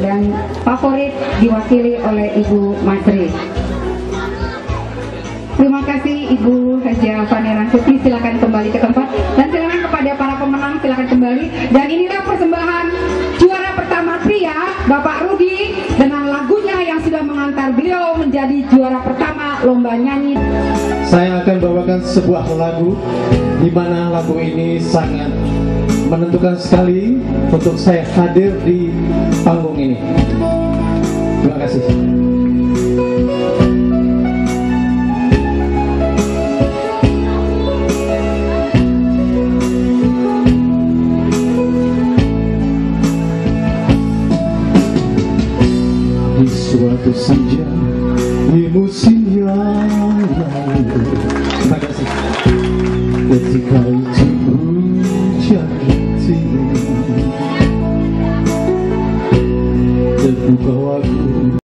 dan favorit diwakili oleh Ibu Madri. Terima kasih Ibu Haja Fani Rangkuti, silakan kembali ke tempat dan silakan kepada para pemenang silakan kembali. Dan inilah persembahan juara pertama pria Bapak Rudi dengan lagunya yang sudah mengantar beliau menjadi juara pertama lomba nyanyi. Saya akan bawakan sebuah lagu di mana lagu ini sangat menentukan sekali untuk saya hadir di panggung ini. Terima kasih. Di suatu senja di musim yang lalu, terima kasih. Ketika itu hujan tinggi, terbuka waktu